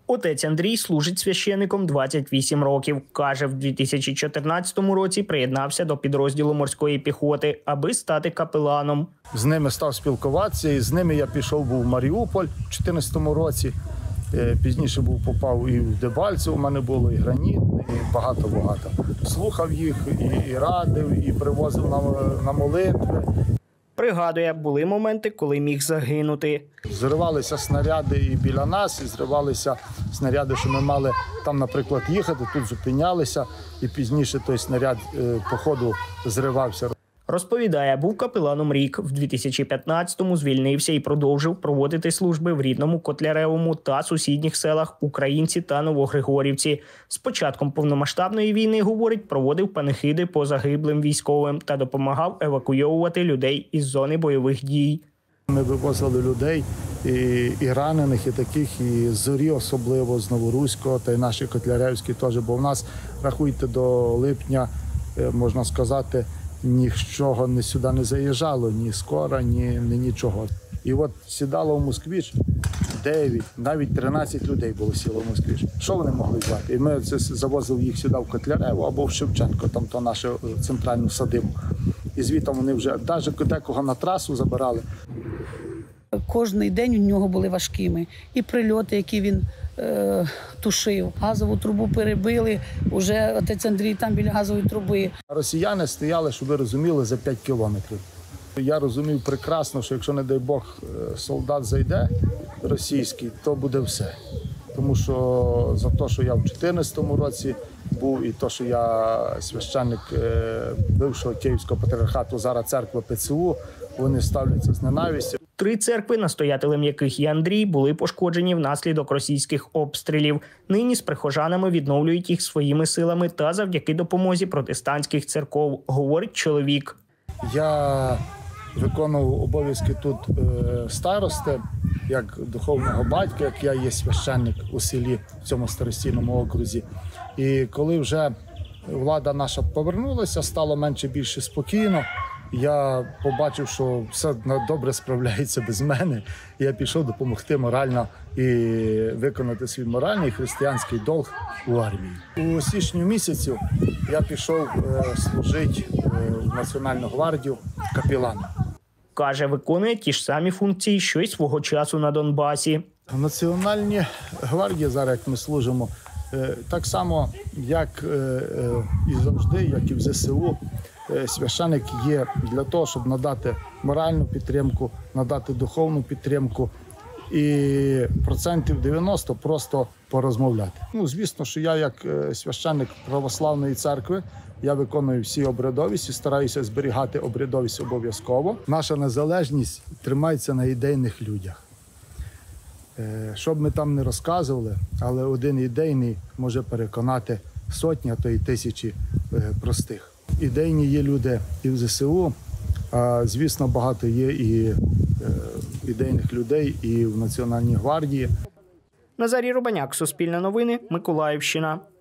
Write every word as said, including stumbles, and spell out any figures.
Отець Андрій служить священником двадцять вісім років. Каже, в дві тисячі чотирнадцятому році приєднався до підрозділу морської піхоти, аби стати капеланом. З ними став спілкуватися, і з ними я пішов був в Маріуполь в дві тисячі чотирнадцятому році. Пізніше був попав і в Дебальцеве, у мене було і Граніт, і багато-багато. Слухав їх, і, і радив, і привозив на, на молитви. Пригадує, були моменти, коли міг загинути. Зривалися снаряди і біля нас, і зривалися снаряди, що ми мали там, наприклад, їхати, тут зупинялися, і пізніше той снаряд по ходу зривався. Розповідає, був капеланом рік. В дві тисячі п'ятнадцятому звільнився і продовжив проводити служби в рідному Котляревому та сусідніх селах Українці та Новогригорівці. З початком повномасштабної війни, говорить, проводив панихиди по загиблим військовим та допомагав евакуйовувати людей із зони бойових дій. Ми вивозили людей, і, і ранених, і таких, і з Зорі особливо, з Новоруського, та й наші Котляревські теж. Бо в нас, рахуйте, до липня, можна сказати, нічого не сюди не заїжджало, ні скоро, ні, ні нічого. І от сідало в Москвич дев'ять, навіть тринадцять людей було сіло в Москвич. Що вони могли взяти? І ми це завозили їх сюди в Котлярево або в Шевченко, там то нашу центральну садибу. І звідти вони вже навіть декого на трасу забирали. Кожний день у нього були важкими. І прильоти, які він е, тушив. Газову трубу перебили, вже отець Андрій там біля газової труби. Росіяни стояли, щоб ви розуміли, за п'ять кілометрів. Я розумів прекрасно, що якщо, не дай Бог, солдат зайде російський, то буде все. Тому що за те, що я в дві тисячі чотирнадцятому році був, і те, що я священник бившого Київського патріархату, зараз церкви ПЦУ, вони ставляться з ненавистю. Три церкви, настоятелем яких є Андрій, були пошкоджені внаслідок російських обстрілів. Нині з прихожанами відновлюють їх своїми силами та завдяки допомозі протестантських церков, говорить чоловік. Я виконував обов'язки тут старости, як духовного батька, як я є священник у селі, в цьому старостійному окрузі. І коли вже влада наша повернулася, стало менше-більше спокійно, я побачив, що все добре справляється без мене. Я пішов допомогти морально і виконати свій моральний християнський долг у армії. У січні місяці я пішов служити в Національну гвардію капеланом. Каже, виконує ті ж самі функції, що й свого часу на Донбасі. В Національній гвардії зараз, як ми служимо, так само, як і завжди, як і в ЗСУ, священик є для того, щоб надати моральну підтримку, надати духовну підтримку і процентів дев'яносто просто порозмовляти. Ну, звісно, що я як священик православної церкви, я виконую всі обрядовість і стараюся зберігати обрядовість обов'язково. Наша незалежність тримається на ідейних людях. Що б ми там не розказували, але один ідейний може переконати сотні, а то й тисячі простих. Ідейні є люди і в ЗСУ, а, звісно, багато є і е, ідейних людей і в Національній гвардії. Назарій Рубаняк, Суспільне новини, Миколаївщина.